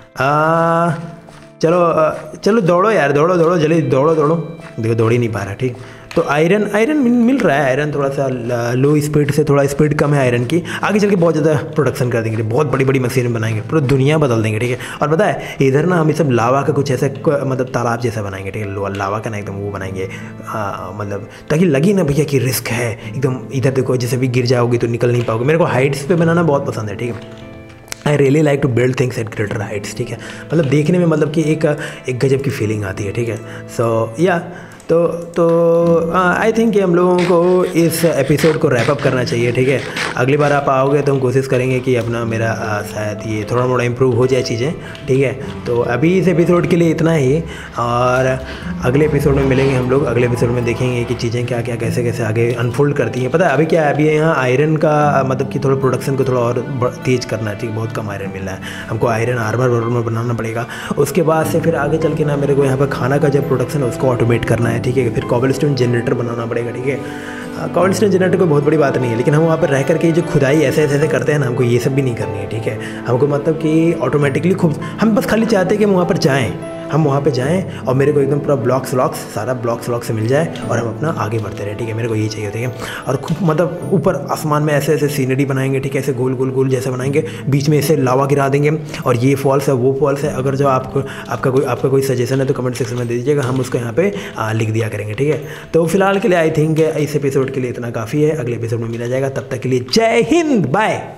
चलो दौड़ो यार, दौड़ो जल्दी दौड़ो। देखो दौड़ ही नहीं पा रहा, ठीक। तो आयरन मिल रहा है, आयरन थोड़ा सा लो स्पीड से, थोड़ा स्पीड कम है आयरन की। आगे चल के बहुत ज़्यादा प्रोडक्शन कर देंगे, बहुत बड़ी बड़ी मशीन बनाएंगे, पूरा दुनिया बदल देंगे, ठीक है। और पता है इधर ना हम ये सब लावा का कुछ ऐसा मतलब तालाब जैसा बनाएंगे, ठीक है, लावा का ना एकदम वो बनाएंगे, मतलब ताकि लगी ना भैया कि रिस्क है एकदम। इधर देखो जैसे भी गिर जाओगे तो निकल नहीं पाओगे। मेरे को हाइट्स पे बनाना बहुत पसंद है, ठीक है। I really like to build things at greater heights, ठीक है। मतलब देखने में मतलब कि एक गजब की फीलिंग आती है, ठीक है। सो या तो आई थिंक कि हम लोगों को इस एपिसोड को रैप अप करना चाहिए, ठीक है। अगली बार आप आओगे तो हम कोशिश करेंगे कि अपना मेरा शायद ये थोड़ा मोड़ा इम्प्रूव हो जाए चीज़ें, ठीक है। तो अभी इस एपिसोड के लिए इतना ही, और अगले एपिसोड में मिलेंगे हम लोग। अगले एपिसोड में देखेंगे कि चीज़ें क्या क्या कैसे कैसे आगे अनफोल्ड करती हैं। पता है अभी क्या है, अभी यहाँ आयरन का मतलब कि थोड़ा प्रोडक्शन को थोड़ा और तेज़ करना है, ठीक। बहुत कम आयरन मिल रहा है हमको, आयरन आर्मर बनाना पड़ेगा। उसके बाद से फिर आगे चल के ना मेरे को यहाँ पर खाना का जब प्रोडक्शन है उसको ऑटोमेट करना है, ठीक है। फिर कॉबलस्टोन जनरेटर बनाना पड़ेगा, ठीक है। कॉबलस्टोन जनरेटर कोई बहुत बड़ी बात नहीं है, लेकिन हम वहाँ पर रह करके जो खुदाई ऐसे करते हैं ना, हमको ये सब भी नहीं करनी है, ठीक है। हमको मतलब कि ऑटोमेटिकली खुद हम बस खाली चाहते हैं कि हम वहाँ पर जाएँ, हम वहाँ पे जाएँ और मेरे को एकदम पूरा ब्लॉक्स सारा ब्लॉक्स से मिल जाए और हम अपना आगे बढ़ते रहे, ठीक है। मेरे को यही चाहिए, ठीक है। और खूब मतलब ऊपर आसमान में ऐसे सीनरी बनाएंगे, ठीक है, ऐसे गोल जैसे बनाएंगे, बीच में ऐसे लावा गिरा देंगे और ये फॉल्स है वो फॉल्स है। अगर जो आपका कोई सजेशन है तो कमेंट सेक्शन में दे दीजिएगा, हम उसको यहाँ पे लिख दिया करेंगे, ठीक है। तो फिलहाल के लिए आई थिंक इस एपिसोड के लिए इतना काफ़ी है। अगले एपिसोड में मिला जाएगा, तब तक के लिए जय हिंद, बाय।